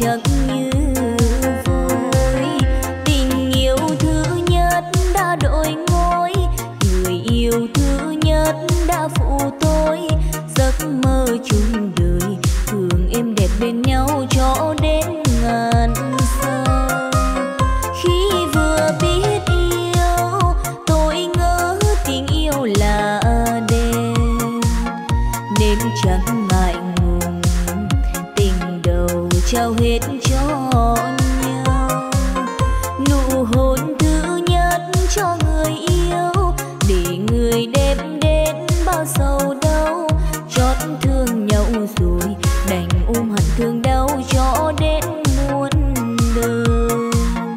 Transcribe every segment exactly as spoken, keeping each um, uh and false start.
chẳng như vui. Tình yêu thứ nhất đã đổi ngôi, người yêu thứ nhất đã phụ tôi. Giấc mơ chung đời thường êm đẹp bên nhau cho đến ngàn sao. Khi vừa biết yêu tôi ngỡ tình yêu là đêm, nên chẳng ngại ngùng tình đầu trao hết cho nhau. Nụ hôn thứ nhất cho người yêu, để người đem đến bao sầu đau. Chót thương nhau rồi đành ôm hận thương đau cho đến muôn đời.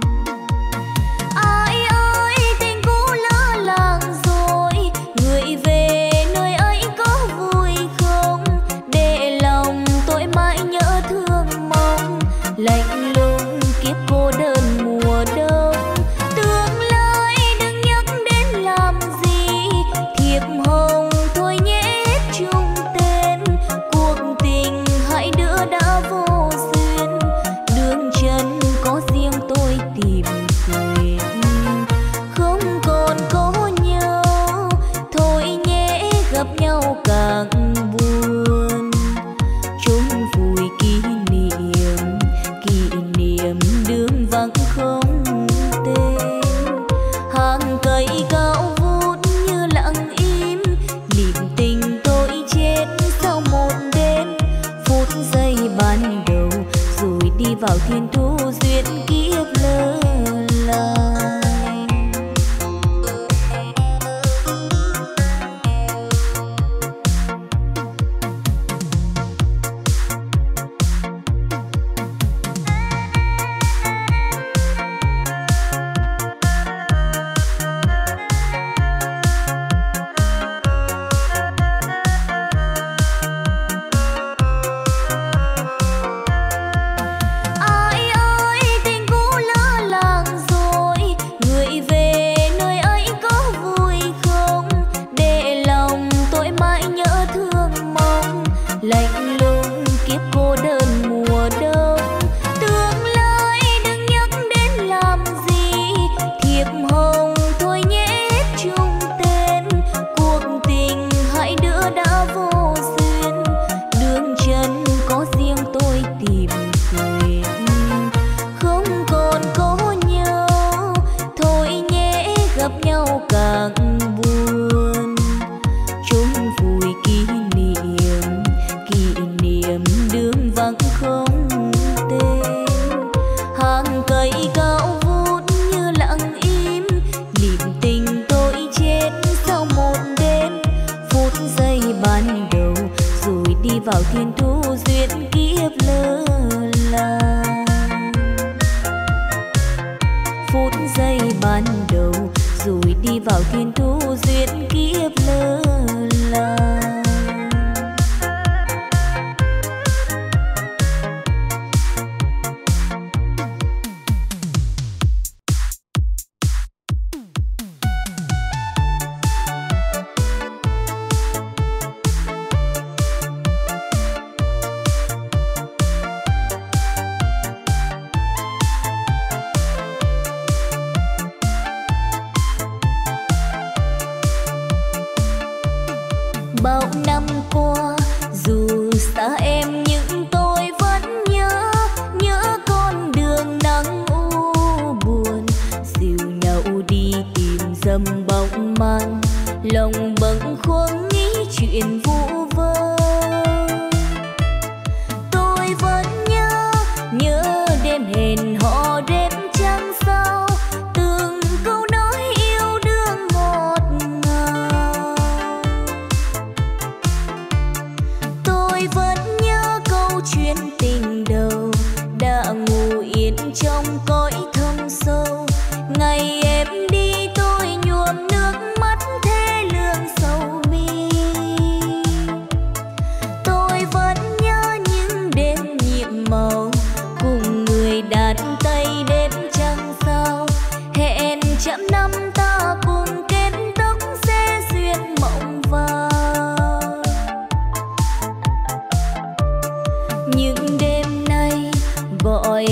Ai ơi tình cũ lỡ làng rồi, người về nơi ấy có vui không? Để lòng tôi mãi nhớ thương mong, lạnh lùng kiếp cô đơn mùa đông. Tương lai đừng nhắc đến làm gì, thiệp hồng thôi nhé chung tên. Cuộc tình hai đứa đã vô duyên, đường chân có riêng tôi tìm quên. Không còn có nhau thôi nhé, gặp nhau càng buồn. Chốn vùi kỷ niệm, kỷ niệm đường vắng không tên. Hàng cây cao vút như lặng im, niềm tình tôi chết sau một đêm. Phút giây ban đầu rồi đi vào thiên thu duyên kiếp lỡ lại. Ai ơi tình cũ lỡ làng rồi, người về nơi ấy có vui không? Để lòng tôi mãi nhớ thương mong, lạnh lùng kiếp cô đơn mùa đông. Tương lai đừng nhắc đến làm gì, thiệp hồng thôi nhé chung tên. Cuộc tình hai đứa đã vô duyên, đường chân có riêng tôi tìm quên. Không còn có nhau thôi nhé, gặp nhau càng buồn. Chốn vùi kỷ niệm, kỷ niệm đường vắng không tên. Hàng cây cao vút như lặng im, niềm tình tôi chết sau một đêm. Phút giây ban đầu rồi đi vào thiên thu duyên kiếp lỡ làng. Phút giây ban đầu rồi đi vào thiên thu duyên kiếp lỡ làng. Bao năm qua dù xa em nhưng tôi vẫn nhớ, nhớ con đường nắng u buồn. Dìu nhau đi tìm dầm bóng màn, lòng bâng khuâng nghĩ chuyện vu vơ. Tôi vẫn nhớ, nhớ đêm hẹn hò đêm trăng sao, từng câu nói yêu đương ngọt ngào. Tôi vẫn nhớ câu chuyện tình đầu đã ngủ yên trong cõi thâm sâu. Ngày em đi tôi nhuộm nước mắt thê lương sầu mi.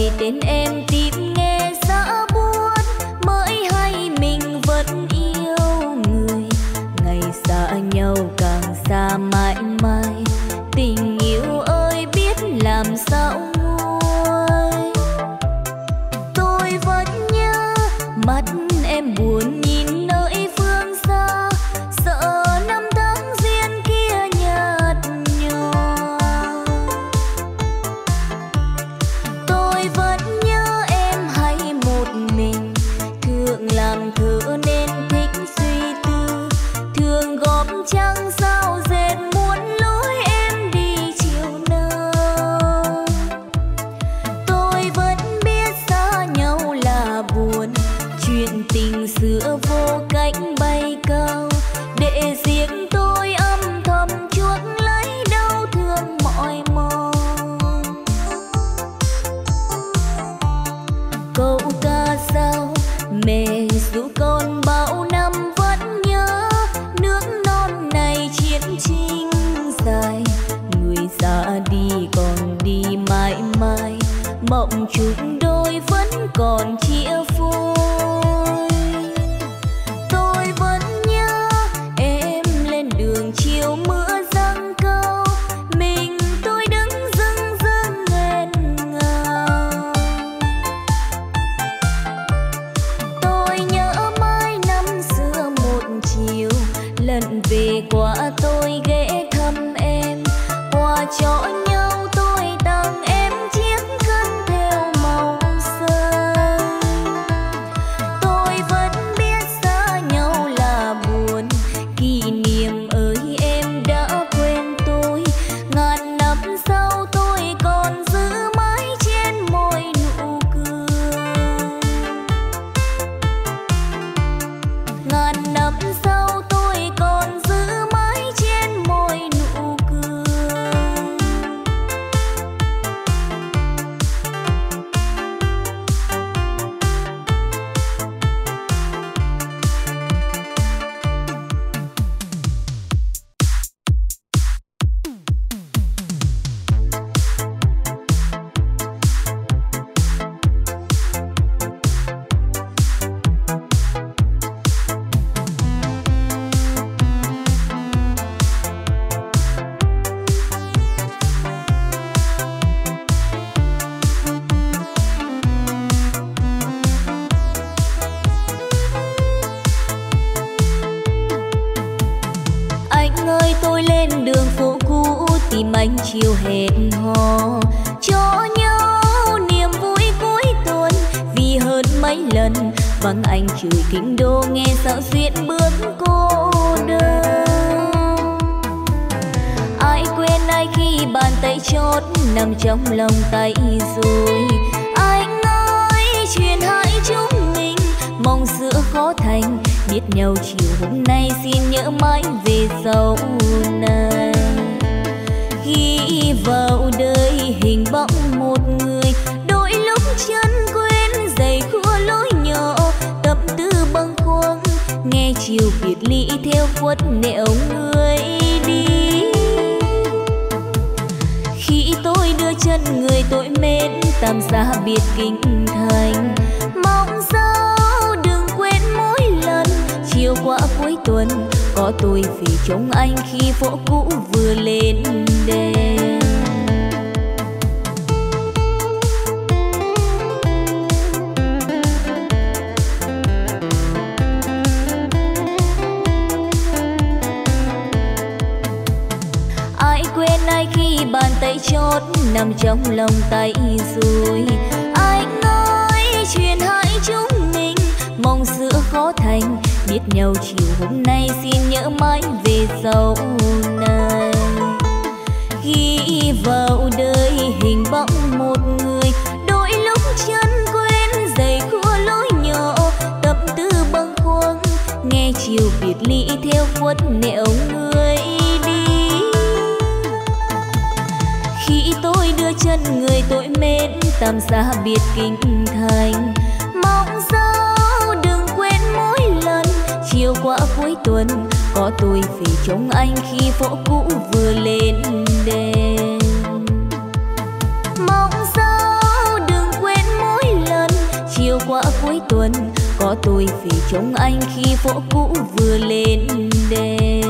gọi tên em tìm nghe xã buốt, mới hay mình vẫn yêu người. Ngày xa nhau càng xa mãi mãi, tình yêu ơi biết làm sao nguôi. Tôi vẫn nhớ mắt em buồn nhìn nơi phương xa, sợ năm tháng duyên kia nhạt nhòa. Tôi vẫn nhớ em hay một mình, thường làm thơ nên thích suy tư, thường góp trăng sao dệt muốn lối em đi chiều nào. Tôi vẫn biết xa nhau là buồn, chuyện tình xưa vô cánh bay cao, để riêng tôi âm thầm chuốc lấy đau thương mỏi mòn. Câu ca sao mẹ ru con bao năm vẫn nhớ, nước non này chiến tranh dài, người ra đi còn đi mãi mãi, mộng chúng đôi vẫn còn chia phôi. Tôi vẫn nhớ em lên đường chiều mưa giăng cao, mình tôi đứng dưng dưng nghẹn ngào. Tôi nhớ mãi năm xưa một chiều, lần về qua tôi ghé thăm em, quà cho nhau tôi tặng em chiếc khăn theo màu xanh. Tôi vẫn biết xa nhau là buồn, kỷ niệm ơi em đã quên tôi, ngàn năm sau tôi còn giữ mãi trên môi nụ cười. Ngàn năm sau tôi còn giữ mãi trên môi nụ cười. Anh ơi tôi lên đường phố cũ tìm anh chiều hẹn hò, cho nhau niềm vui cuối tuần, vì hơn mấy lần vắng anh chửi kinh đô nghe sao duyên bước cô đơn. Ai quên ai khi bàn tay chót nằm trong lòng tay rồi. Anh ơi chuyện hai chúng mình mong giữa khó thành, biết nhau chiều hôm nay xin nhớ mãi về sau này. Ghi vào đời hình bóng một người, đôi lúc chân quên giày khua lối nhỏ, tâm tư bâng khuâng nghe chiều biệt ly theo khuất nẻo người đi. Khi tôi đưa chân người tôi mến tạm xa biệt kinh thành, mong sao đừng quên mỗi lần chiều qua cuối tuần có tôi về trông anh khi phố cũ vừa lên đèn. Ai quên ai khi bàn tay chót nằm trong lòng tay rồi. Anh ơi chuyện hai chúng mình mong giữa khó thành, biết nhau chiều hôm nay xin nhớ mãi về sau này. Ghi vào đời hình bóng một người, đôi lúc chân quên giày khua lối nhỏ, tâm tư bâng khuâng nghe chiều biệt ly theo khuất nẻo người đi. Khi tôi đưa chân người tôi mến tạm xa biệt kinh thành, mong sao đừng quên mỗi lần chiều qua cuối tuần có tôi về trông anh khi phố cũ vừa lên đèn. Mong sao đừng quên cuối tuần, có tôi vì trông anh khi phố cũ vừa lên đèn.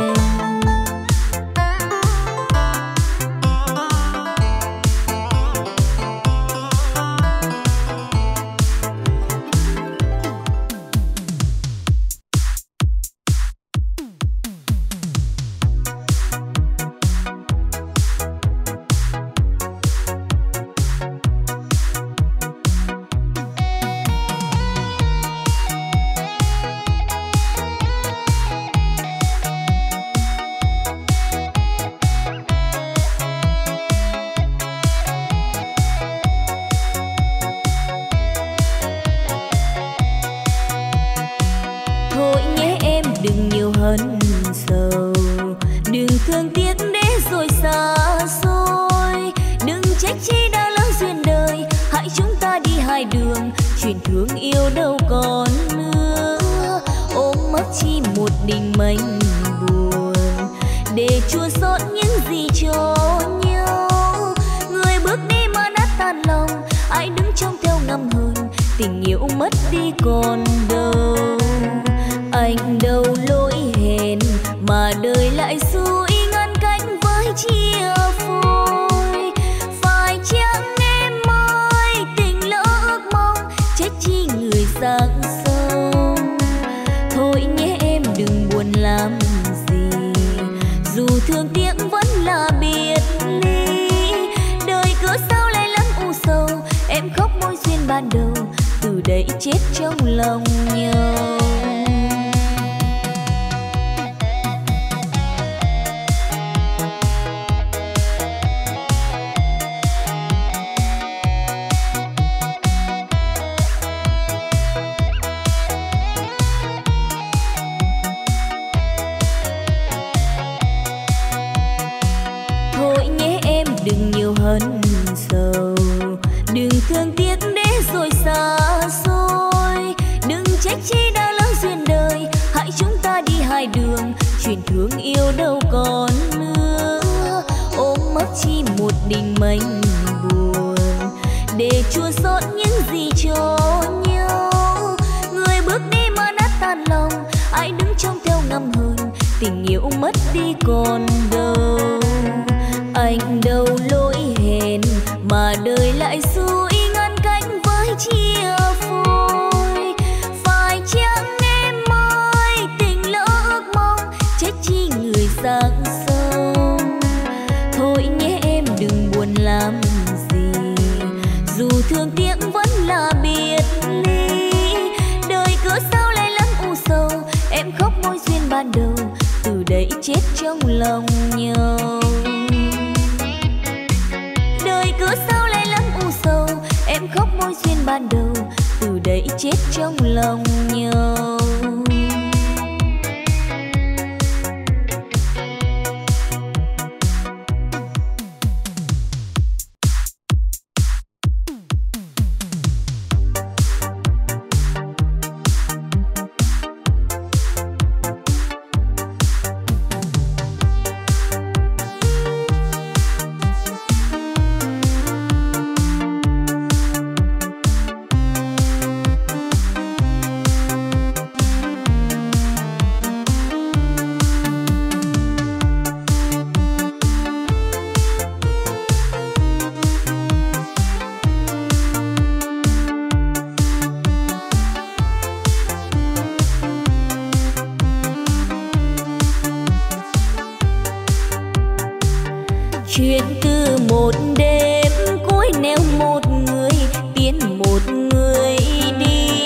Chuyện từ một đêm cuối neo một người tiến một người đi,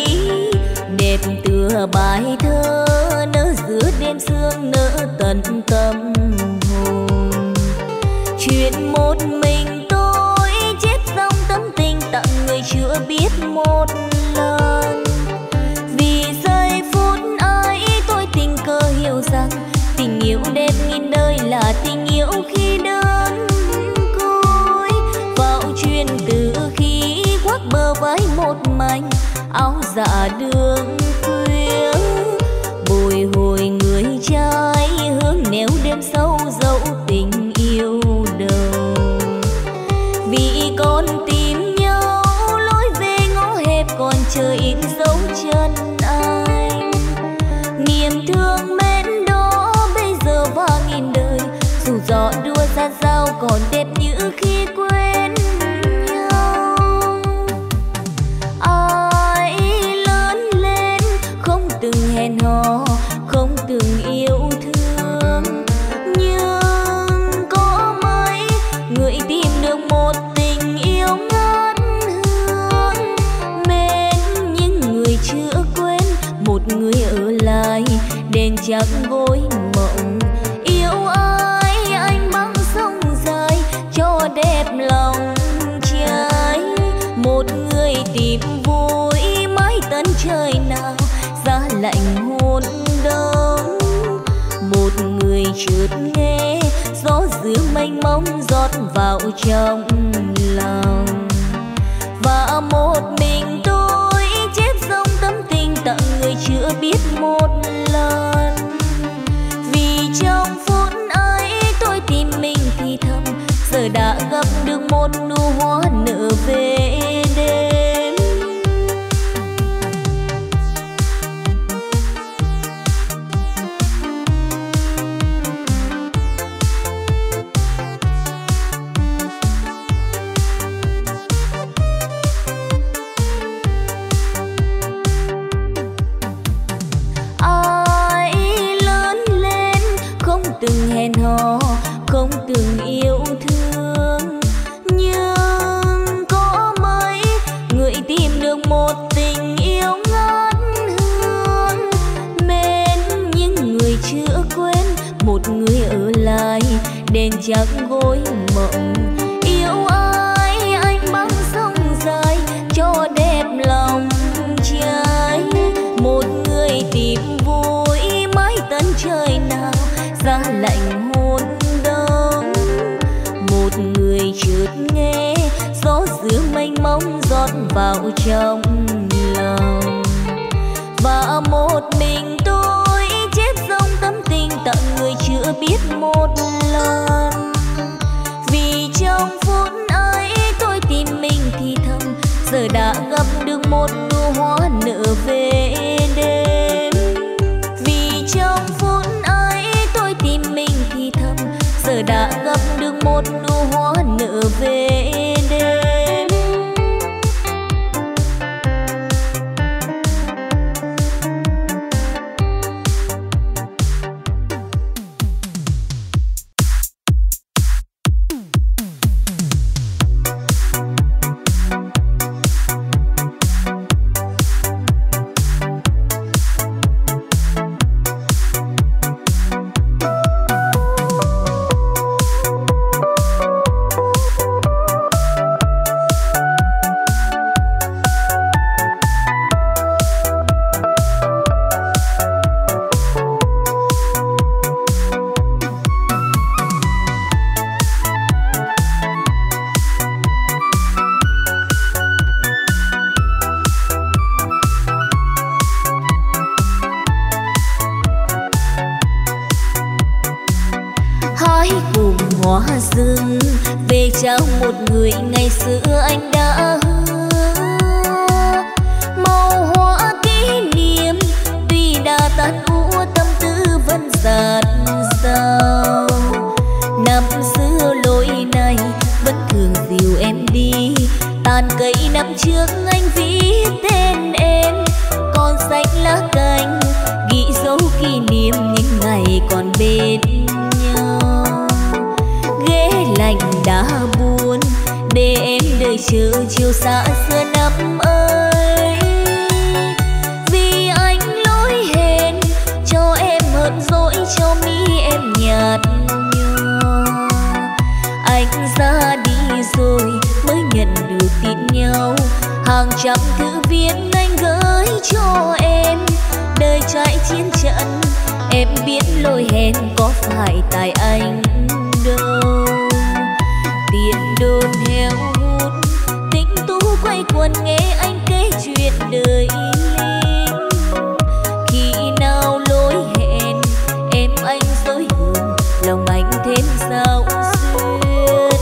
đẹp tựa bài thơ nở giữa đêm sương nở tận tâm hồn. Chuyện một mình tôi chết dòng tâm tình tặng người chưa biết một lần. Vì giây phút ấy tôi tình cờ hiểu rằng tình yêu đẹp nghìn đời là tình yêu khi đơn côi. Vào chuyện từ khi khoác bờ vai một mảnh áo dạ đường khuya, bồi hồi người trai hướng nẻo đêm sâu dẫu tình yêu đầu. Vì con tìm nhau lối về ngõ hẹp còn chờ in dấu trắng gối mộng. Yêu ai anh băng sông dài cho đẹp lòng trai. Một người tìm vui mãi tận trời nào giá lạnh hôn đông. Một người chợt nghe gió giữa mênh mông rót vào trong lòng. Và một mình tôi chép dòng tâm tình tặng người chưa biết một lần. Vì trong phút ấy tôi tìm mình thì thầm, giờ đã gặp được một nụ hoa nở về đêm. Ai lớn lên không từng hẹn hò, không từng yêu thương, nhưng có mấy người tìm được một tình yêu ngát hương. Mến những người chưa quên, một người ở lại đèn trắng gối mộng. Yêu ai anh băng sông dài cho đẹp lòng trai. Một người tìm vui mãi tận trời nào giá lạnh hôn đông. Một người chợt nghe gió giữa mênh mông rót vào trong lòng. Và một mình tôi chép dòng tâm tình tặng người chưa biết một lần. Vì trong phút ấy tôi tìm mình thì thầm, giờ đã gặp được một nụ hoa nở về đêm. Vì trong phút ấy tôi tìm mình thì thầm, giờ đã gặp được một nụ hoa nở về đêm. Hoa rừng về trao một người ngày xưa anh đã hứa. Màu hoa kỷ niệm tuy đã tan úa, tâm tư vẫn dạt dào. Năm xưa lối này vẫn thường dìu em đi, tàn cây năm trước anh viết tên em. Còn xanh lá cành ghi dấu kỷ niệm những ngày còn bên nhau. Ghế lạnh đã buồn để em đợi chờ chiều xa xưa năm ấy. Vì anh lỗi hẹn cho em hờn dỗi, cho mi em nhạt nhòa. Anh ra đi rồi mới nhận được tin nhau, hàng trăm thư viết anh gửi cho em. Đời trải chiến trận em biết lỗi hẹn có phải tại anh đâu. Tiền đồn heo hút tình tú quay quần nghe anh kể chuyện đời linh. Khi nào lỗi hẹn em anh dối hờn, lòng anh thêm sao xuyên.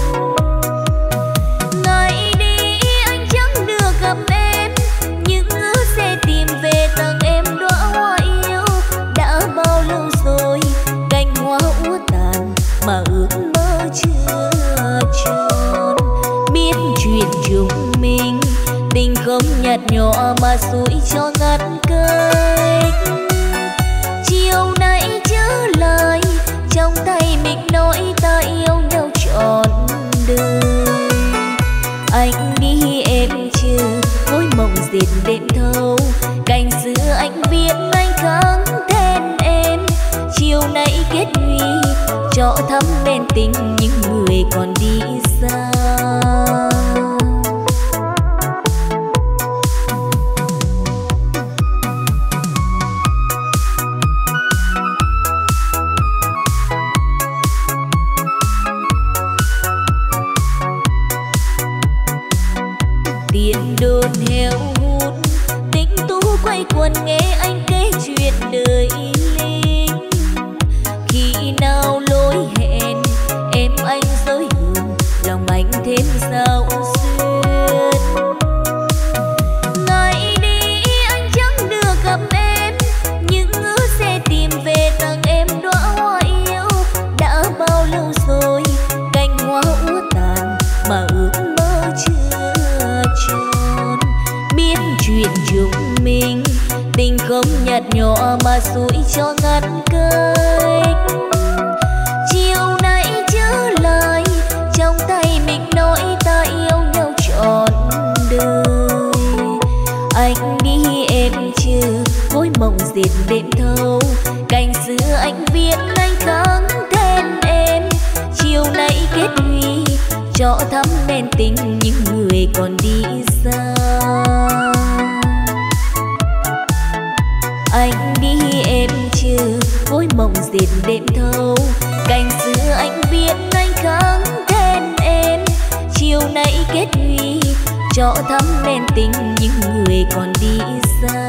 Ngày đi anh chẳng được gặp em, nhưng hứa sẽ tìm về tặng em đóa hoa yêu. Đã bao lâu rồi cành hoa úa tàn mà ước mơ chưa tròn. Biết chuyện chúng mình tình không nhạt nhòa mà xuôi cho ngắt cách. Chiều nay trở lại trong tay mình nói ta yêu nhau trọn đời. Anh đi em chưa gối mộng dệt đêm thâu, cành xưa anh viết anh khắc tên em. tú quay quần nghe anh kể chuyện đời linh. Khi nào lối hẹn em anh dối đường, lòng anh thêm sao xuyên. Ngày đi anh chẳng được gặp em, nhưng ước sẽ tìm về tặng em đóa hoa yêu. Đã bao lâu rồi cành hoa úa tàn mà ước mơ chưa tròn. Biết chuyện chúng mình tình không nhạt nhòa mà rủi cho ngăn cách. Chiều nay trở lại trong tay mình nói ta yêu nhau trọn đời. Anh đi em chưa gối mộng dệt đêm thâu, cành xưa anh viết anh khắc tên em. Chiều nay kết huy cho thắm nên tình những người còn đi xa. Anh đi em chưa gối mộng dệt đêm thâu, cành xưa anh viết anh khắc tên em. Chiều nay kết huy cho thắm nên tình những người còn đi xa.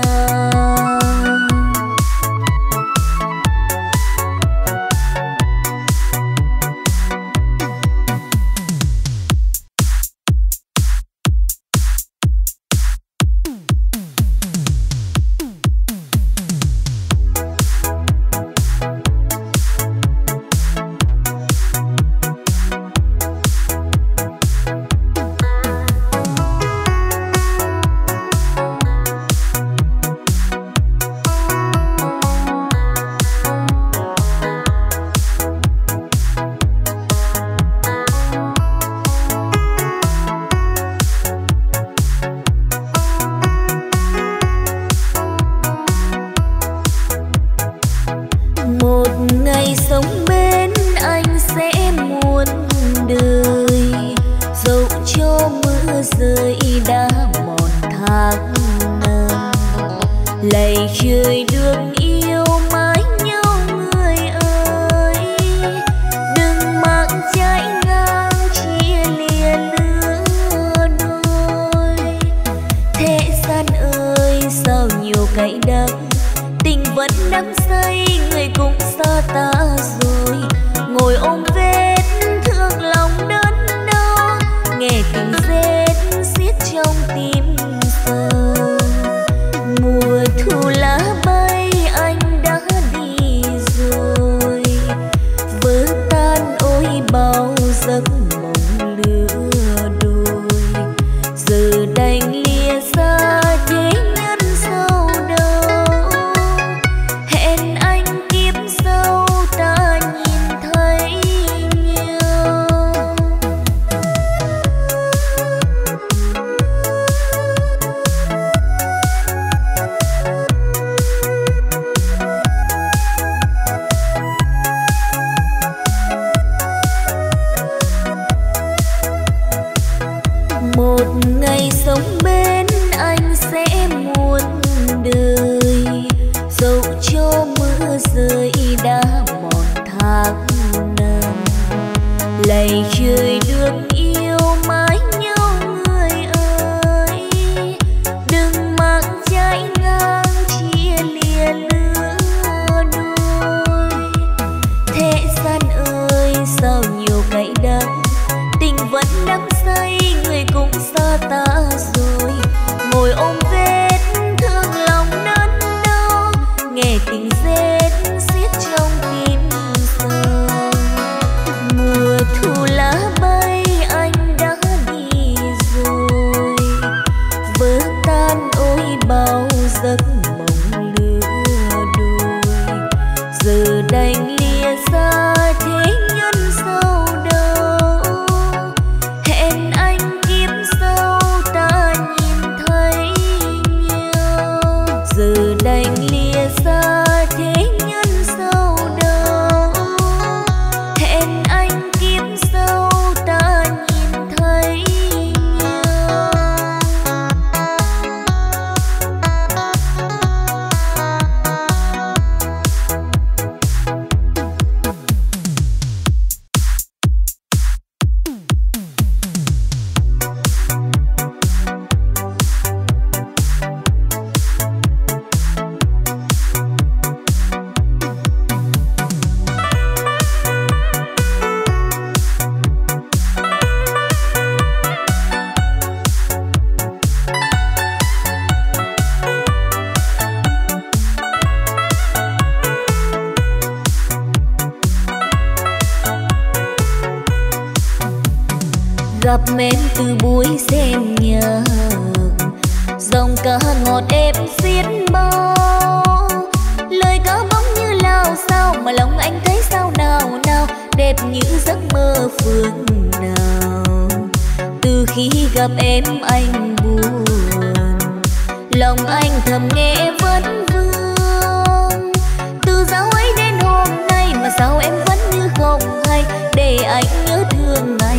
Gặp em từ buổi xem nhạc, dòng ca ngọt êm xiết bao, lời ca bóng như lao sao mà lòng anh thấy sao nào nào, đẹp như giấc mơ phương nào. Từ khi gặp em anh buồn, lòng anh thầm nghe vấn vương. Từ dạo ấy đến hôm nay mà sao em vẫn như không hay, để anh nhớ thương ngày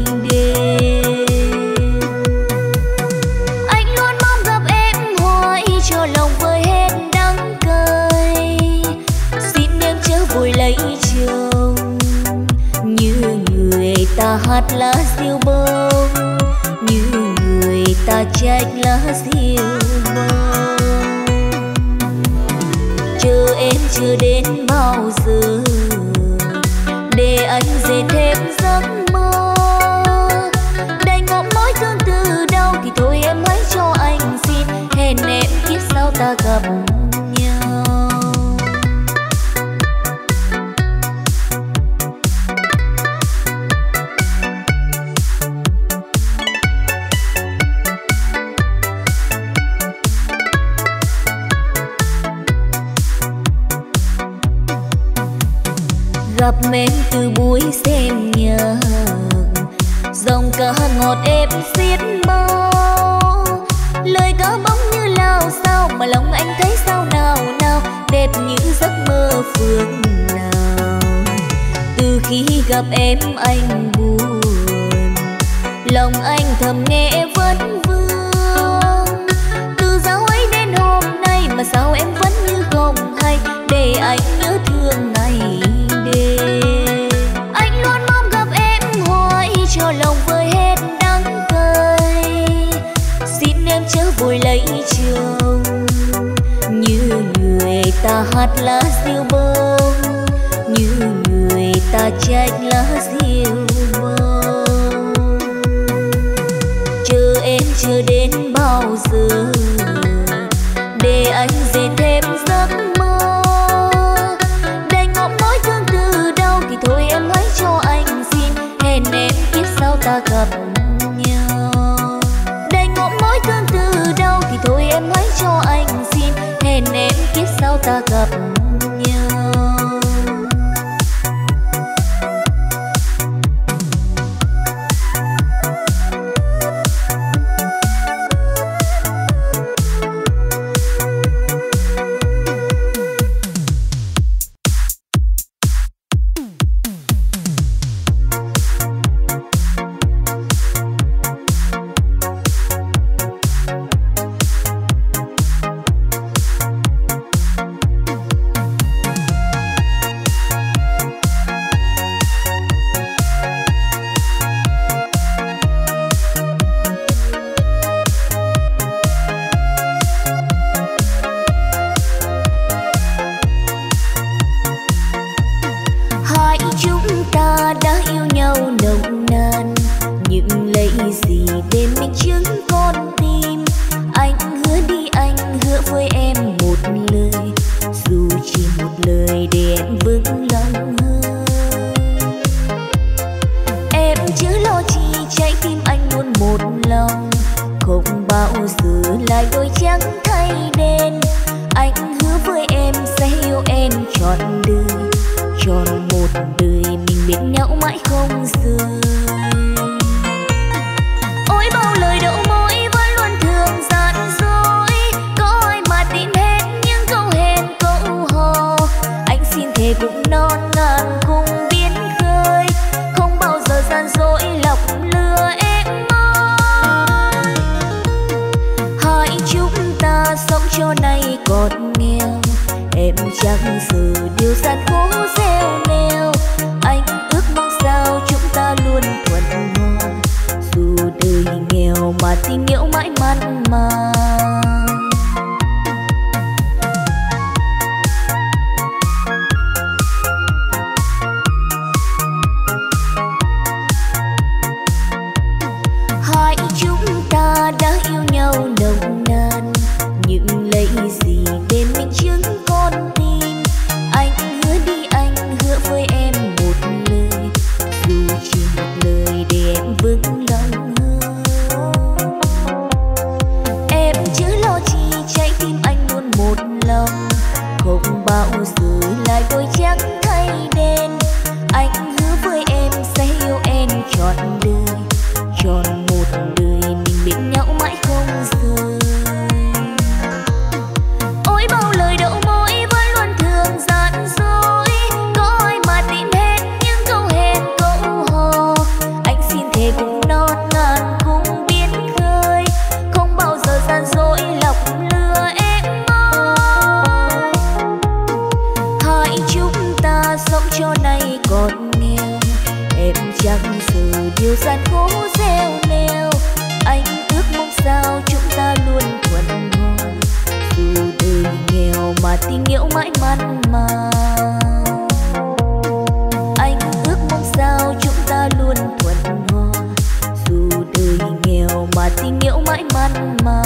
đêm. Anh luôn mong gặp em hoài cho lòng vơi hết đắng cay, xin em chớ vội lấy chồng. Như người ta hát lá diêu bông, như người ta trách lá diêu bông. Chờ em chưa đến bao giờ, để anh dệt thêm giấc mơ. Đành ngậm mối thương từ đâu thì thôi em hãy cho anh xin, hẹn em kiếp sau ta gặp nhau. Gặp em từ buổi xem nhạc, dòng ca ngọt êm xiết bao, lời ca bóng như lao sao mà lòng anh thấy sao nào nào, đẹp như giấc mơ phương nào. Từ khi gặp em anh buồn, lòng anh thầm nghe vấn vương. Từ dạo ấy đến hôm nay mà sao em vẫn như không hay, để anh nhớ thương ngày đêm. Anh luôn mong gặp em hoài cho lòng vơi hết đắng cay, xin em chớ vội lấy chồng. Như người ta hát lá diêu bông, như người ta trách lá diêu bông. Chờ em chưa đến bao giờ, để anh dệt thêm giấc mơ. Đành ngậm mối thương từ đâu thì thôi em hãy cho anh xin, hẹn em kiếp sau ta gặp nhau. Đành ngậm mối thương từ đâu thì thôi em hãy cho anh xin, hẹn em kiếp sau ta gặp nhau. Những lấy gì để minh chứng con tim, anh hứa đi mà tình yêu mãi mặn mà. Anh ước mong sao chúng ta luôn thuận hòa, dù đời nghèo mà tình yêu mãi mặn mà.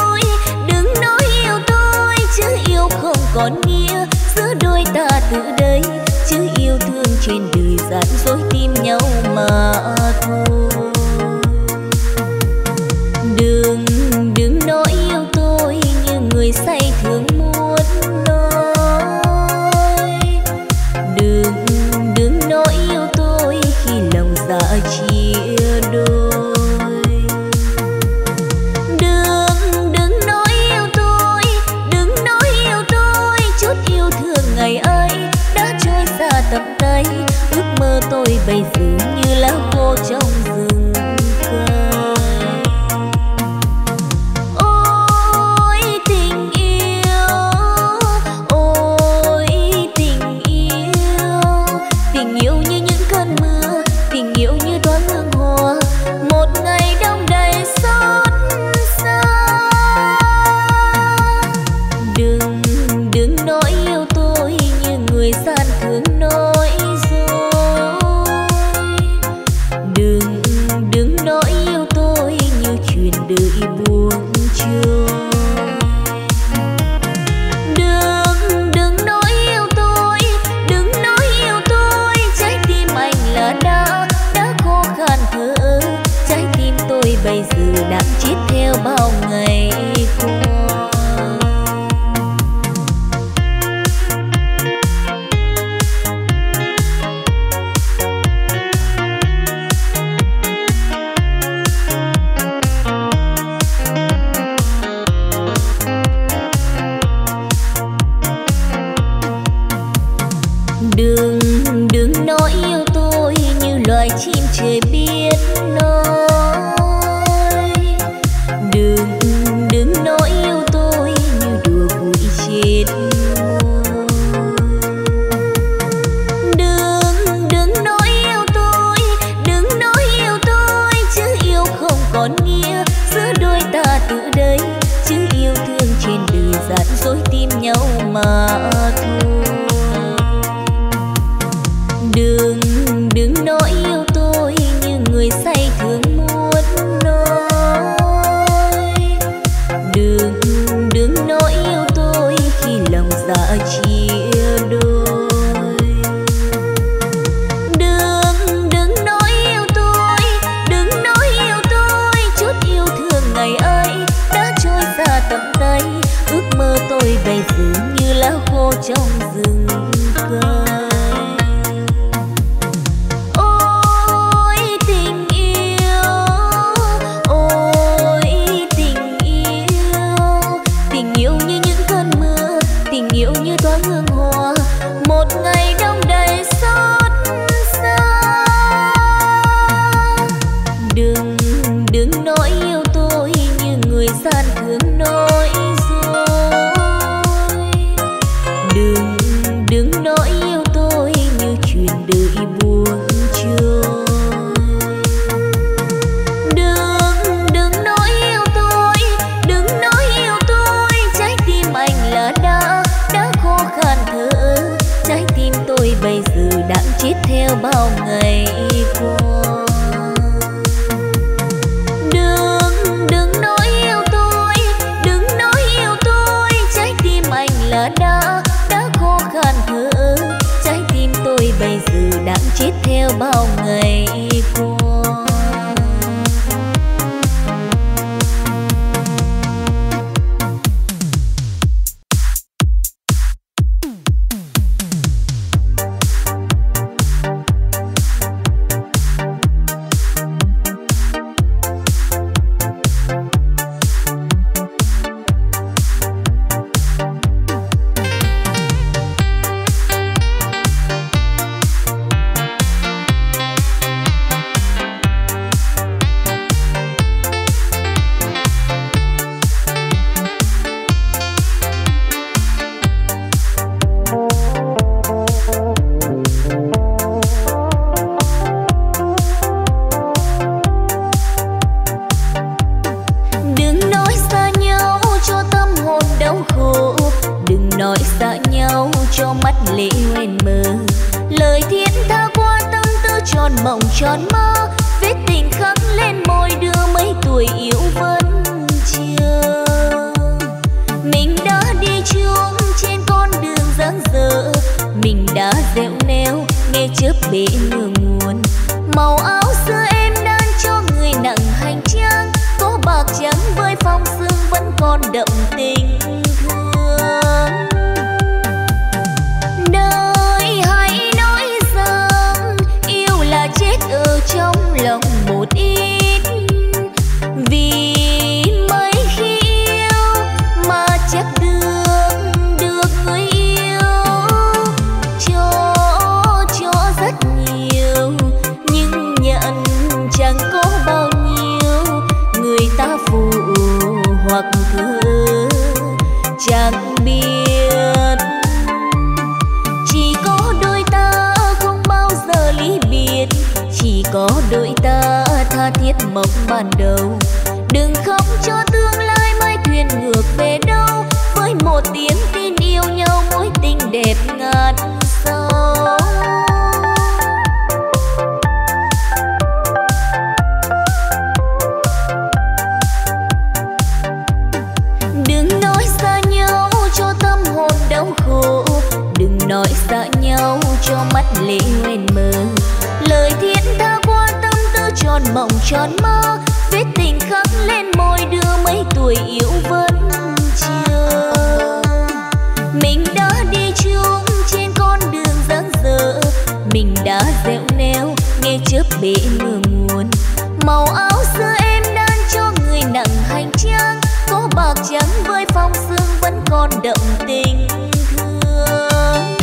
còn nghĩa giữa đôi ta từ đây. dạt dối tim nhau mà thôi. Đừng, đừng nói yêu tôi như người say thường muốn nói. Đừng, đừng nói yêu tôi khi lòng dạ chia đôi. Đừng, đừng nói yêu tôi, đừng nói yêu tôi, chút yêu thương ngày ấy đã trôi xa tầm tay. Ước mơ tôi bây giờ như lá khô trong rừng cây. Ôi tình yêu, ôi tình yêu, tình yêu như những cơn mưa, tình yêu như thoáng hương hoa, một ngày đông đầy xót xa. Đừng, đừng nói yêu tôi như người gian thương nói dối. Đừng, đừng nói yêu tôi như chuyện đời buông trôi. Đừng, đừng nói yêu tôi, đừng nói yêu tôi, trái tim anh là đã, đã khô khan thở ơ. Trái tim tôi bây giờ đang chết theo bao ngày qua. Đừng, đừng nói yêu tôi như loài chim trời biết nói. Đừng, đừng nói yêu tôi như đùa vui trên môi. Đừng, đừng nói yêu tôi, đừng nói yêu tôi, chứ yêu không còn nghĩa giữa đôi ta từ đây. Chứ yêu thương trên đời dạt dối tim nhau mà thôi. Đừng, đừng nói yêu tôi như người say thường muốn nói. Đừng, đừng nói yêu tôi khi lòng dạ chia đôi. Đừng, đừng nói yêu tôi, đừng nói yêu tôi, chút yêu thương ngày ấy đã trôi xa tầm tay. Ước mơ tôi bây giờ như lá khô trong rừng cây. Tình yêu như thoáng hương hoa, một ngày đông đầy xót xa. Đừng, đừng nói yêu tôi như người gian thương nói dối. Đừng, đừng nói yêu tôi như chuyện đời buông trôi. Đừng, đừng nói yêu tôi, đừng nói yêu tôi, trái tim anh là đã, đã khô khan thở ơ. Trái tim tôi bây giờ đang chết theo bao ngày qua. Đừng, đừng nói yêu tôi, đừng nói yêu tôi, trái tim anh là đã, đã khô khan thở ơ. Trái tim tôi bây giờ đang chết theo bao ngày qua. mộng tròn mơ, vết tình khắc lên môi đưa mấy tuổi yêu vẫn chưa. Mình đã đi chung trên con đường dang dở, mình đã dẻo neo nghe chớp bể mưa nguồn. Màu áo xưa em đan cho người nặng hành trang, có bạc trắng với phong sương vẫn còn đậm tình thương. Đời hãy nói rằng yêu là chết ở trong lòng một ít, vì mấy khi yêu mà chắc được được người yêu cho cho rất nhiều, nhưng nhận chẳng có bao nhiêu. Người ta phụ hoặc thơ chẳng biết, chỉ có đôi ta không bao giờ ly biệt, chỉ có đôi ta tha thiết mộng ban đầu. Đừng khóc cho tương lai mai thuyền ngược về đâu, với một tiếng tin yêu nhau mối tình đẹp ngàn sâu. Đừng nói xa nhau cho tâm hồn đau khổ, đừng nói xa nhau cho mắt lệ hoen mờ. Lời thiết tha qua tâm tư tròn mộng tròn mơ, vết tình khắc lên môi đưa mấy tuổi yêu vẫn chờ. Mình đã đi chung trên con đường dang dở, mình đã dẻo néo nghe chớp bể mưa nguồn. Màu áo xưa em đan cho người nặng hành trang, có bạc trắng với phong sương vẫn còn đậm tình thương.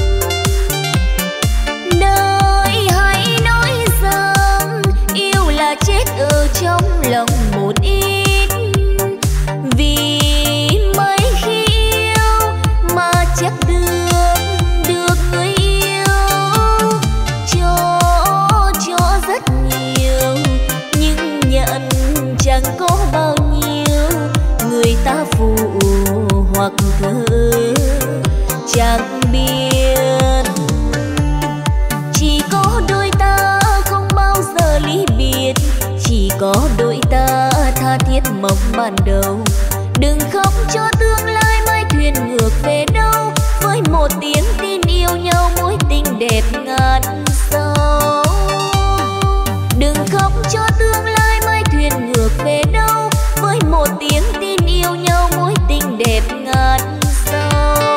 Đời hãy nói rằng yêu là chết ở trong lòng một ít, vì mấy khi yêu mà chắc được được người yêu cho cho rất nhiều, nhưng nhận chẳng có bao nhiêu. Người ta phụ hoặc thơ chẳng biết, chỉ có đôi ta không bao giờ ly biệt, chỉ có đôi ta tha thiết mộng ban đầu. Đừng khóc cho tương lai mai thuyền ngược về đâu, với một tiếng tin yêu nhau mối tình đẹp ngàn sâu. Đừng khóc cho tương lai mai thuyền ngược về đâu, với một tiếng tin yêu nhau mối tình đẹp ngàn sâu.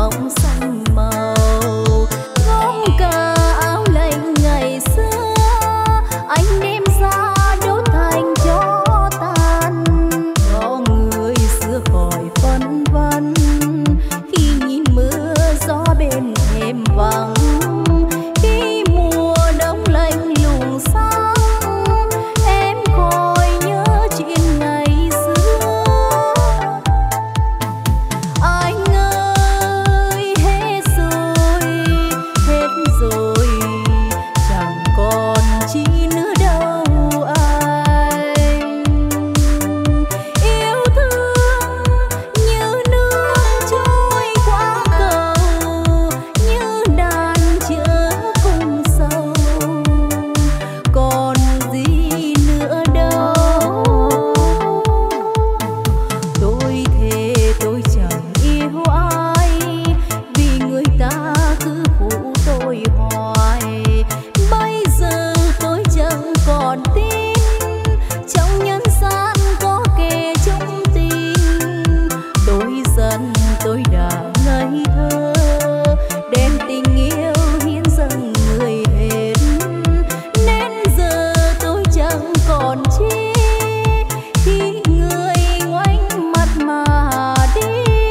mộng xanh màu. Gom cả áo lạnh ngày xưa anh đem ra đốt thành cho tàn, cho người xưa khỏi phân vân khi nhìn mưa gió bên thềm vắng. Khi mùa đông lạnh lùng sang em khỏi nhớ chuyện ngày xưa. Anh ơi hết rồi, hết rồi, chẳng còn chi nữa đâu anh. Yêu thương như nước trôi qua cầu, như đàn chữa cùng sâu, còn gì nữa đâu. Tôi thề tôi chẳng yêu ai, vì người ta cứ phụ tôi hoài. Bây giờ tôi chẳng còn tin trong nhân gian có kẻ chung tình. Tôi giận tôi đã ngây thơ, đem tình yêu hiến dâng người hết. Nên giờ tôi chẳng còn chi khi người ngoảnh mặt mà đi.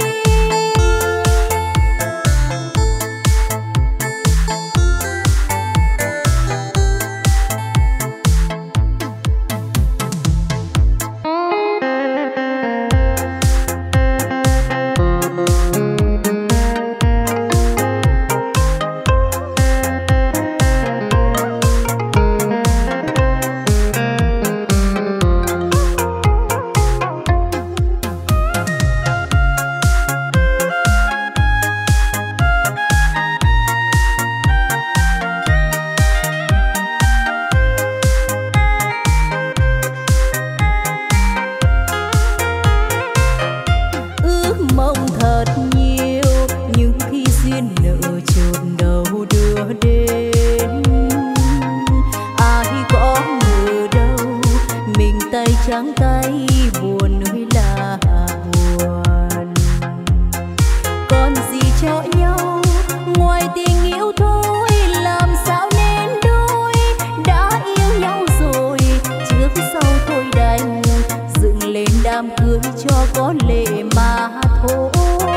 Ước mong thật nhiều nhưng khi duyên nợ chợt đâu đưa đến. Ai có ngờ đâu mình tay trắng tay buồn ơi là buồn. Còn gì cho nhau ngoài tình yêu thôi, làm sao nên đôi đã yêu nhau rồi. Trước sau thôi đành dựng lên đám cưới cho có lệ mà thôi.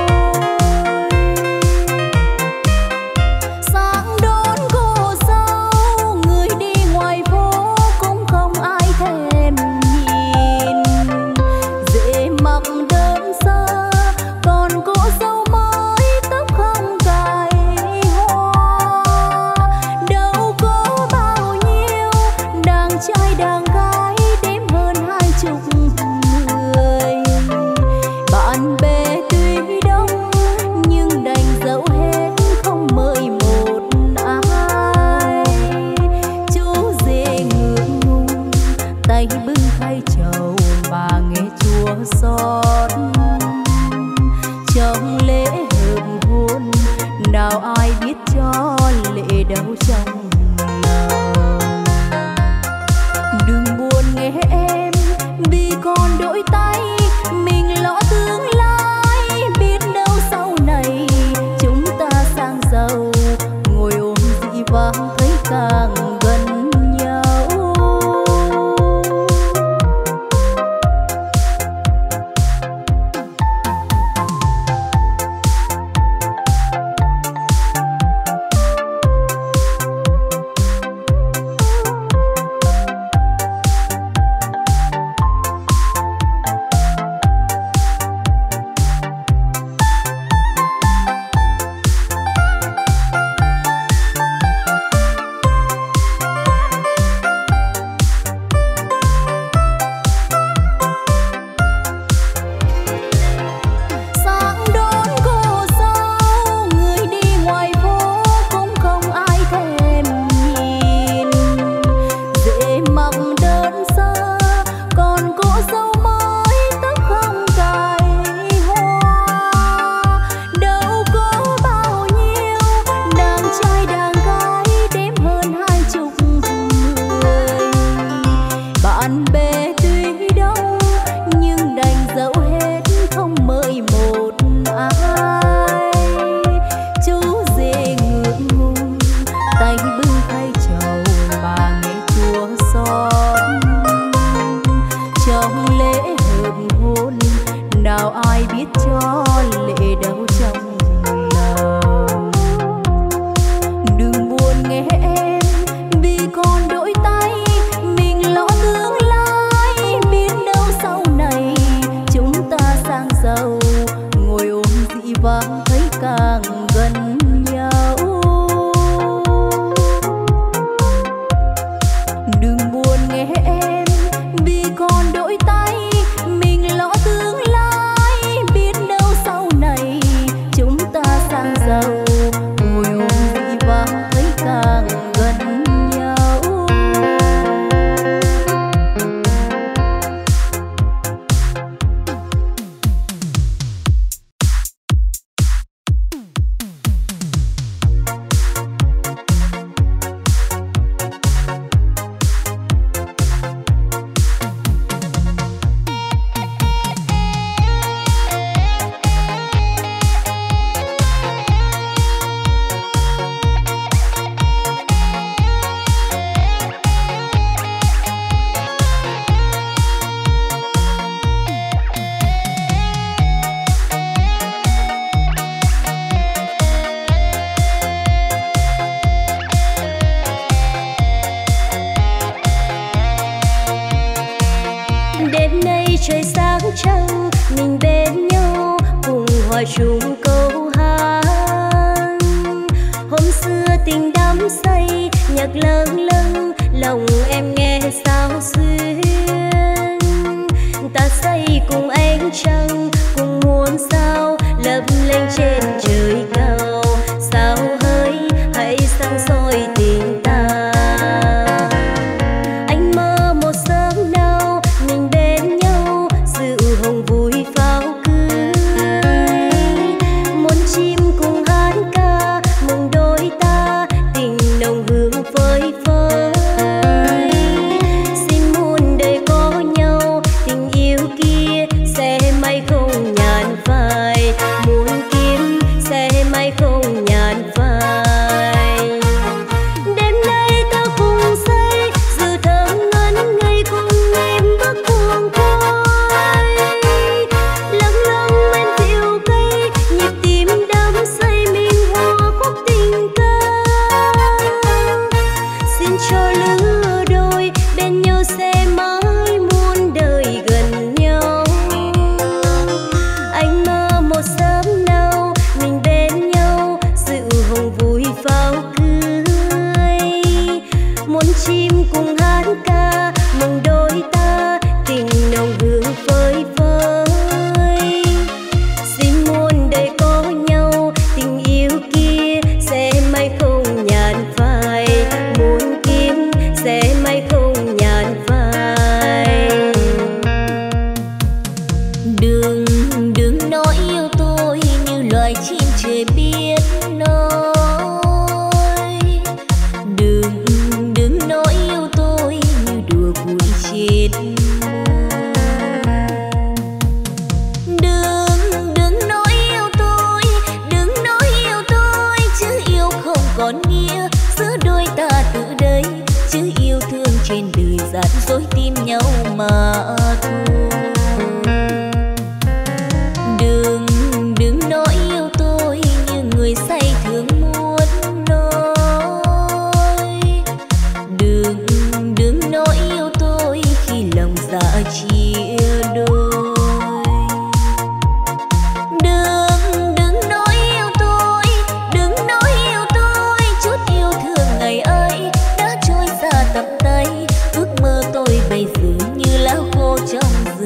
Sáng đón cô dâu người đi ngoài phố cũng không ai thèm nhìn. Dễ mặc đơn sơ còn cô dâu mới tóc không cài hoa. Đâu có bao nhiêu đàn trai đàn gái đếm hơn hai chục người. Bạn bè tuy đông nhưng đành dẫu hết không mời một ai. Chú rể ngượng ngùng tay bưng khay trầu mà nghe chua xót. Trong lễ hợp hôn nào ai biết cho lệ đâu trong lòng. Đừng buồn nghe em vì còn đôi tay mình lo tương lai. Biết đâu sau này chúng ta sang giàu, ngồi ôm dĩ vãng thấy càng gần nhau. vàng thấy càng gần nhau. Đừng buồn nghe em vì còn đôi tay mình lo tương lai, biết đâu sau này chúng ta sang giàu ngồi ôm dĩ vãng thấy càng gần nhau. Trời sáng trăng mình bên nhau cùng hòa chung câu hát. Hôm xưa tình đắm say nhạc lâng lâng lòng em nghe sao xuyên. Ta say cùng ánh trăng cùng muôn sao lấp lánh trên trời cao. Sao hỡi hãy sáng soi tình ta. Anh mơ một sớm nào mình bên nhau dự hồng vui pháo cưới. Muôn chim cùng hát ca mừng đôi ta tình nồng hương phơi phới. Xin muôn đời có nhau tình yêu kia sẽ mãi không nhàn phai. Muốn kiếm sẽ mãi không nhàn phai. Đêm nay ta cùng say dự thơm ngân ngày cùng em bước cuồng khói. Lâng lâng bên rượu cây nhịp tim đắm say mình hòa khúc tình ca. Xin cho lứa đôi bên nhau sẽ mãi muôn đời gần nhau. Anh mơ một sớm nào mình bên nhau dự hồng vui pháo cưới. Muôn chim cùng hát ca mừng đôi ta tình nồng hương phơi phới. Xin muôn đời có nhau tình yêu kia sẽ mãi không nhàn phai. Muốn kiếm sẽ mãi không nhàn phai. Đừng đừng nói yêu tôi như loài chim trời biết nói. Đừng đừng nói yêu tôi như đùa vui chết môi. Đừng đừng nói yêu tôi, đừng nói yêu tôi, chứ yêu không còn nghĩa giữa đôi ta từ đây. Chứ yêu thương trên đời gian dối tim nhau mà thôi. Đừng đừng nói yêu tôi như người say thường muốn nói. Đừng đừng nói yêu tôi khi lòng dạ chia đôi. Đừng đừng nói yêu tôi, đừng nói yêu tôi, chút yêu thương ngày ấy đã trôi xa tầm tay. Ước mơ tôi bây giờ như lá khô trong rừng.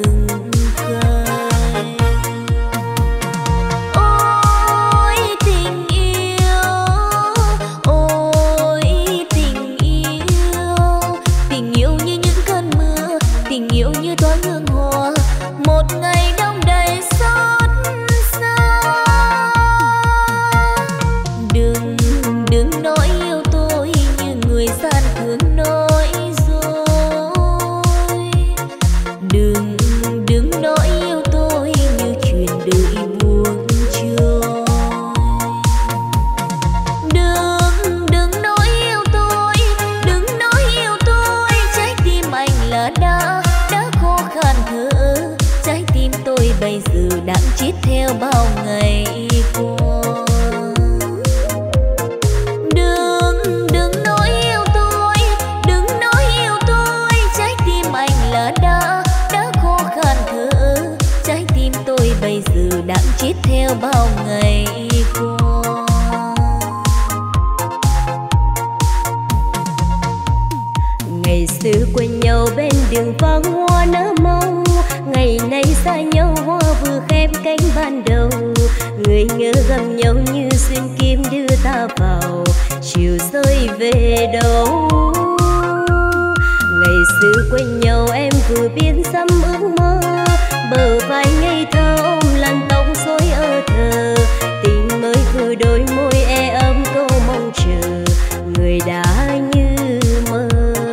rừng vàng hoa nở màu. Ngày nay xa nhau hoa vừa khép cánh ban đầu. Người ngỡ gầm nhau như xuyên kim đưa ta vào chiều rơi về đâu. Ngày xưa quen nhau em vừa biên dăm ước mơ, bờ vai ngây thơ ôm làn tóc rối ơ thơ. Tình mới vừa đôi môi e ấm câu mong chờ, người đã như mơ.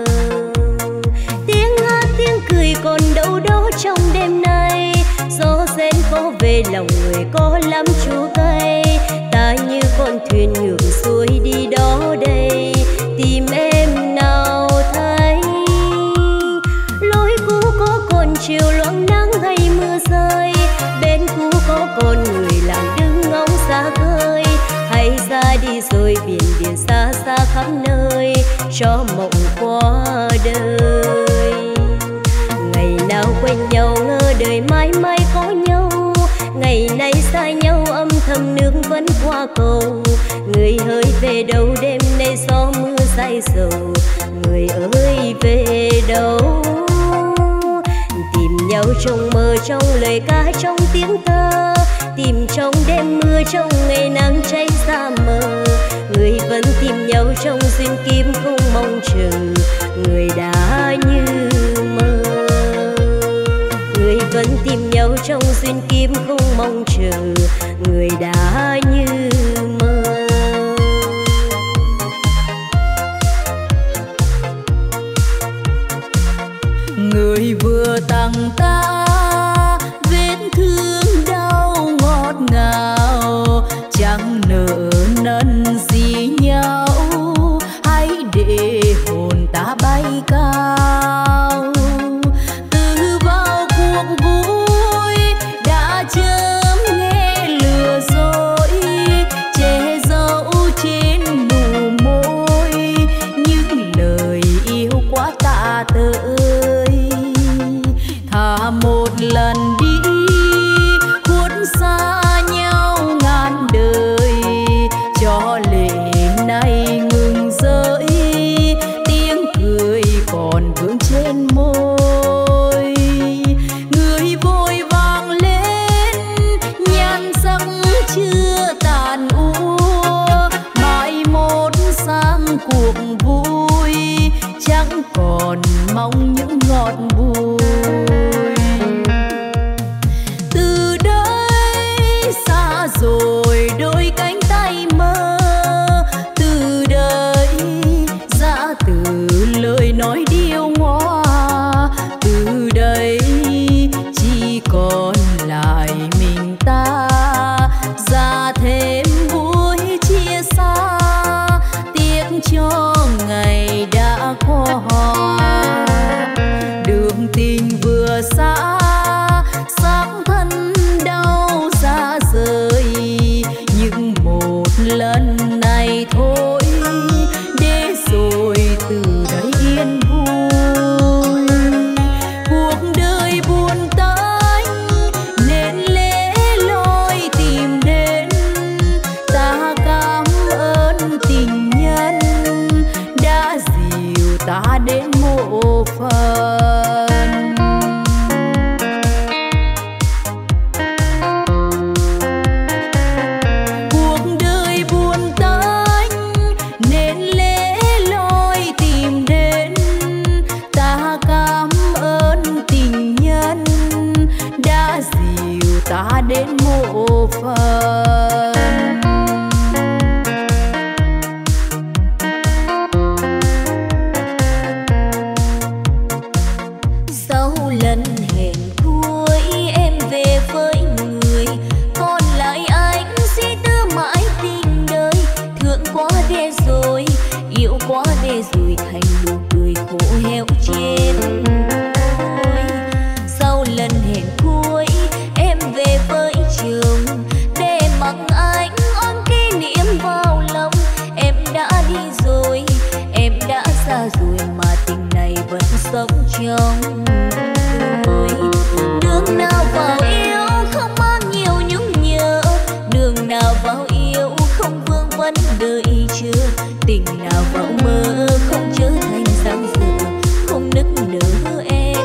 Tiếng hát tiếng cười còn đâu đó trong đêm nay, gió rét có về lòng người có lắm chua cay. Ta như con thuyền ngược xuôi đi đó đây, tìm em nào thấy. Lối cũ có còn chiều loáng nắng hay mưa rơi, bên cũ có còn người lặng đứng ngóng xa khơi. Hay ra đi rồi biển biển xa xa khắp nơi, cho mộng qua đời. Ngày nào quen nhau ngỡ đời mãi mãi có nhau, ngày nay xa nhau âm thầm nước vẫn qua cầu. Người hỡi về đâu đêm nay gió mưa say sầu, người ơi về đâu. Tìm nhau trong mơ trong lời ca trong tiếng thơ, tìm trong đêm mưa trong ngày nắng cháy xa mờ. Người vẫn tìm nhau trong duyên kim không mong chờ, người đã như mơ. Người vẫn tìm nhau trong duyên kim không mong chờ, người đã như mơ. Người vừa tặng ta vết thương đau ngọt ngào, chẳng nợ nần gì nhau, hãy để hồn ta bay cao. Từ vào cuộc vui đã chớm nghe lừa dối, che giấu trên nụ môi những lời yêu quá tạ tơi. Thà một lần đi khuất xa nhau ngàn đời, cho lệ này ngừng rơi, tiếng cười còn vương trên môi. Người vội vàng lên nhan sắc chưa tàn úa, mãi một sang cuộc vui chẳng còn mong những ngọt bùi. Từ đây xa rồi đôi cánh tay mơ, từ đây ra từ lời nói điêu ngoa. Từ đây chỉ còn lại mình ta, ra thêm buổi chia xa, tiếc cho ngày đã qua. Đường tình vừa xa xác thân đau xa rời, nhưng một lần này thôi để rồi từ đây yên vui. Cuộc đời buồn tanh nên lẽ loi tìm đến, ta cảm ơn tình nhân đã dìu ta đến mộ phần. Cuộc đời buồn tanh nên lẽ loi tìm đến, ta cảm ơn tình nhân đã dìu ta đến mộ phần. Sau lần hẹn cuối em về với người, còn lại anh suy tư mãi tình đời. Thương quá để rồi, yêu quá để rồi, thành nụ cười khổ héo trên môi. Sau lần hẹn cuối em về với chồng, để mặc anh ôm kỷ niệm vào lòng. Em đã đi rồi, em đã xa rồi, mà tình này vẫn sống trong tôi. Đường nào vào yêu không mang nhiều nhung nhớ, đường nào vào yêu không vương vấn đợi chờ. Tình nào vào mơ không trở thành dáng dở, không nức nở em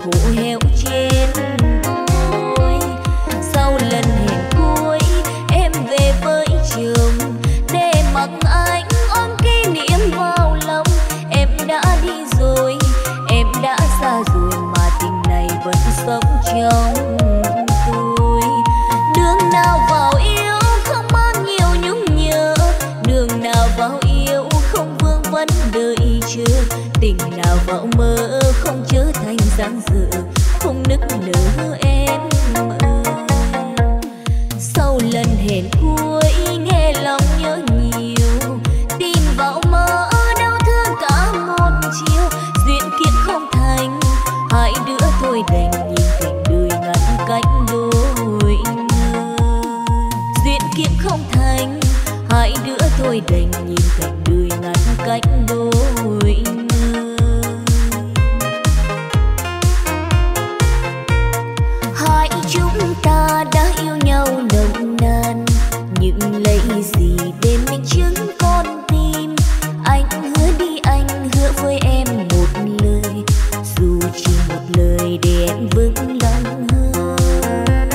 khô héo trên tôi. Sau lần hẹn cuối em về với chồng để mặc anh ôm kỷ niệm vào lòng. Em đã đi rồi, em đã xa rồi mà tình này vẫn sống trong tôi. Đường nào vào yêu không mang nhiều nhung nhớ, đường nào vào yêu không vương vấn đợi chờ, tình nào vào mơ không trở thành dáng dở, không nức nở em ơi. Sau lần hẹn cuối nghe lòng nhớ nhiều, tin vào mơ đau thương cả một chiều. Duyên kiếp không thành, hai đứa thôi đành nhìn cảnh đời ngăn cách đôi ngơ. Duyên kiếp không thành, hai đứa thôi đành nhìn cảnh đời ngăn cách đôi ngơ. Hai chúng ta đã yêu nhau nồng nàn, nhưng lấy gì để minh chứng con tim. Anh hứa đi, anh hứa với em một lời, dù chỉ một lời để em vững lòng hơn.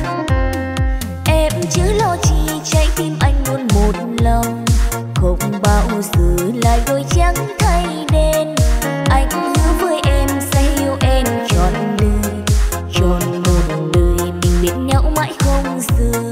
Em chớ lo chi, trái tim anh luôn một lòng, không bao giờ lại đôi trắng thay đen. Anh hứa với em sẽ yêu em trọn đời, trọn một đời mình bên nhau mãi không rời.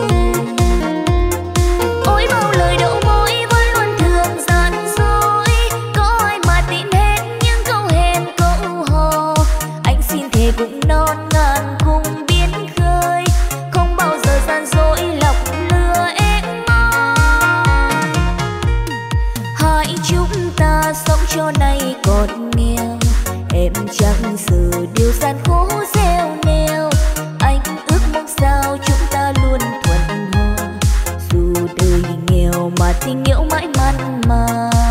Ôi bao lời đậu môi vẫn luôn thường gian dối, có ai mà tin hết những câu hẹn câu hò. Anh xin thề cũng non ngàn cùng biến khơi, không bao giờ gian dối lọc lừa em mãi. Hai chúng ta sống cho nay còn nghèo, em chẳng sợ điều gian khổ gieo neo. Anh ước mong sao chúng ta luôn thuận hòa, dù đời nghèo mà tình yêu mãi mặn mà.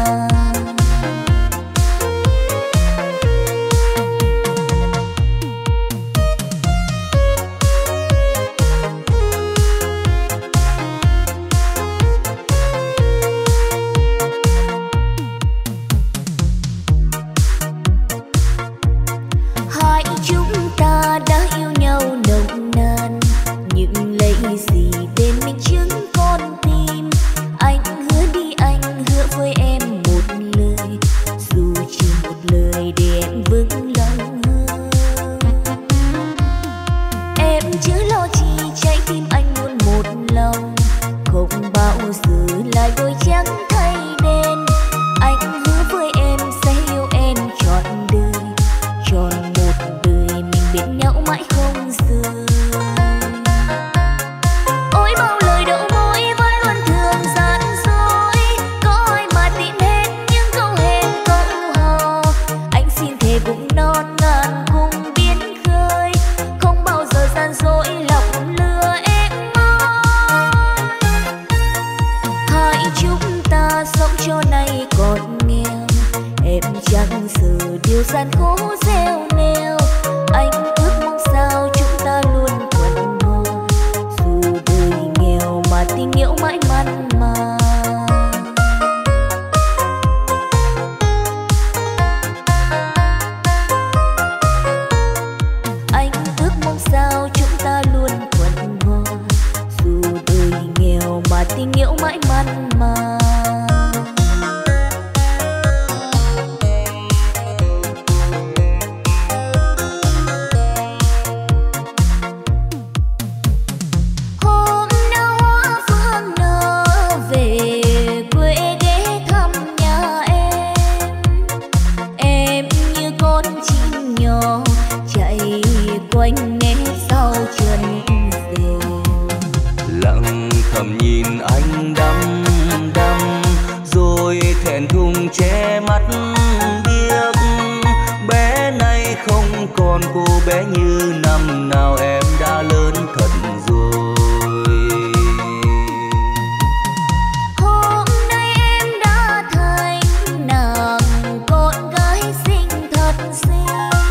Hai chúng ta đã yêu nhau nồng nàn, nhưng lấy gì để minh chứng con tim. Anh hứa đi, anh hứa với em một lời, dù chỉ một lời để em vững lòng hơn. Em chớ lo chi, trái tim anh luôn một lòng, không bao giờ lại đôi trắng thay đen. Anh hứa với em sẽ yêu em trọn đời, trọn một đời mình bên nhau mãi không rời. Ôi bao lời đậu môi vẫn luôn thường gian dối, có ai mà tin hết những câu hẹn câu hò. Anh xin thề cũng non ngàn cùng biến khơi, không bao giờ gian dối lọc lừa em mãi. Hai chúng ta sống cho nay còn nghèo, em chẳng sợ điều gian khổ gieo neo. Anh ước mong sao chúng ta luôn thuận hòa, dù đời nghèo mà tình yêu mãi mặn mà. Anh ước mong sao chúng ta luôn thuận hòa, dù đời nghèo mà tình yêu mãi mặn mà. Hôm nào hoa phương nở về quê ghé thăm nhà em, em như con chim nhỏ chạy quanh nghe sau chân rền. Lặng thầm nhìn anh đăm đăm, rồi thẹn thùng che mắt biếc. Bé nay không còn cô bé như năm nào, em đã lớn thật rồi. Hôm nay em đã thành nàng con gái xinh thật xinh,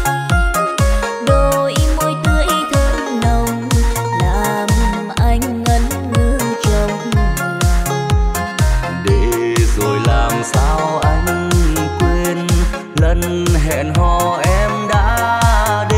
đôi môi tươi thơm nồng làm anh ngẩn ngơ trong lòng. Để rồi làm sao anh quên lần hẹn hò em đã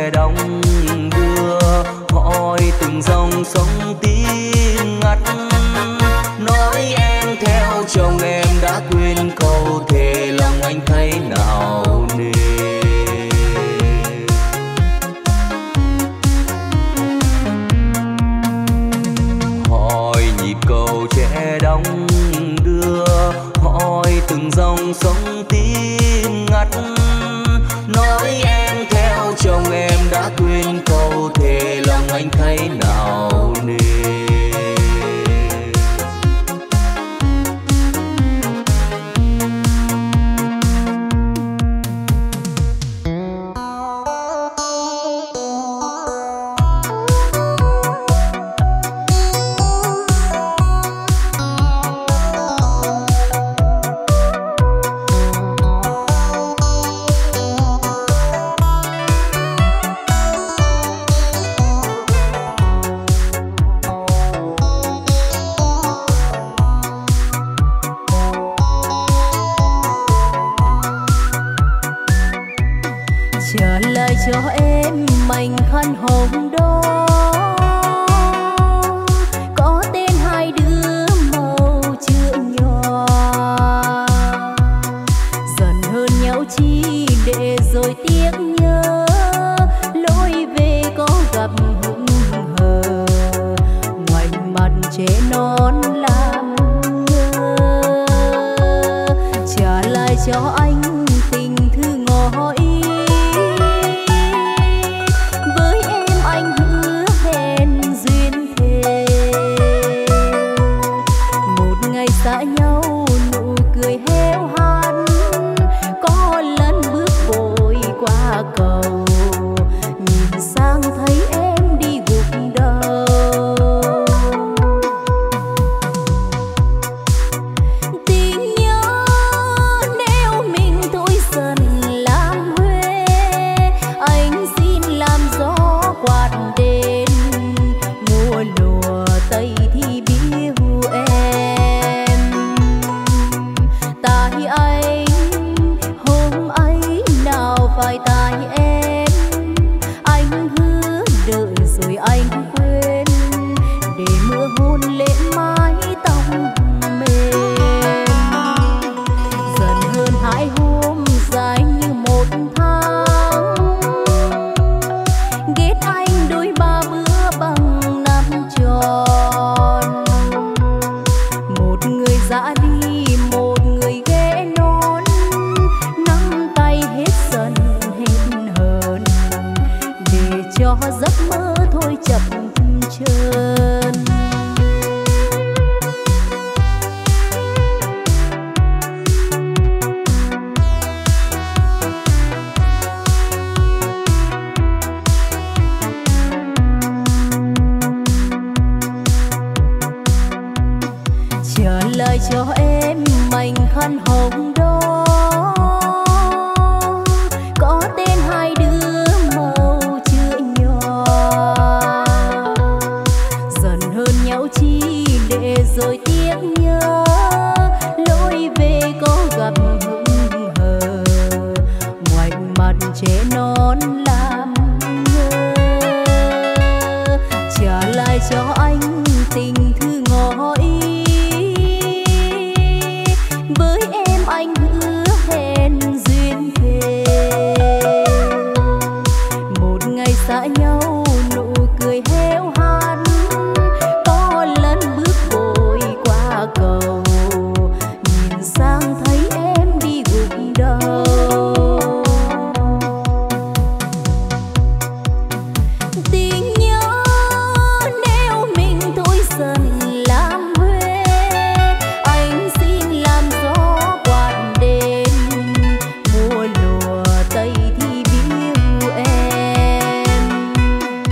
che đong đưa, hỏi từng dòng sông tím ngắt. Nói em theo chồng em đã quên câu thề, lòng anh thấy nào nề. Hỏi nhịp cầu che đong đưa, hỏi từng dòng sông tím ngắt. Nói em theo chồng em đã quên câu thề, lòng anh thấy nào nề. Trả lại cho em mảnh khăn hồng đó, có tên hai đứa màu chữ nhỏ. Dần hơn nhau chi để rồi tiếc nhớ, lối về có gặp hững hờ, ngoảnh mặt trẻ non làm ngơ. Trả lại cho anh tình thư ngỏ ý, xa nhau nụ cười héo hắt, có lần bước vội qua cầu, nhìn sang thấy em đi gục đầu. Tình nhớ nếu mình thôi dần làm huê, anh xin làm gió quạt đến, mùa lùa tây thì biêu em. Tại anh hôm ấy nào phải tại em, anh hứa đợi rồi anh quên, để mưa hôn lên mái tóc mềm. Dần hơn hai hôm dài như một tháng, ghét anh đôi ba bữa bằng năm tròn. Một người dã đi, một người ghé non, nắm tay hết dần hết hờn, để cho giấc mơ thôi chập chờn. Trả lại cho em mảnh khăn hồng đó, có tên hai đứa màu chữ nhỏ. Dần hơn nhau chi để rồi tiếc nhớ, lối về có gặp hững hờ, ngoảnh mặt trẻ non làm ngơ. Trả lại cho anh tình thư ngỏ ý, với em anh hứa hẹn duyên thề. Một ngày xa nhau nụ cười héo hắt, có lần bước vội qua cầu, nhìn sang thấy em đi gục đầu. Tình nhớ nếu mình thôi dần làm huê, anh xin làm gió quạt đến, mùa lùa tây thì biêu em.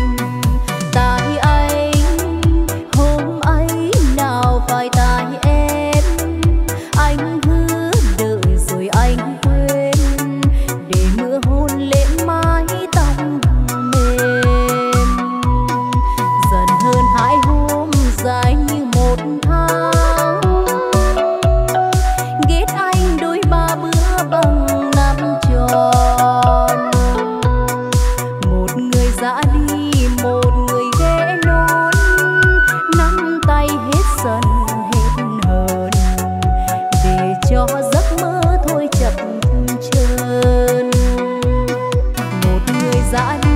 dã đi một người ghé non, nắm tay hết sân hết hờn để cho giấc mơ thôi chập chờn. Một người dã đi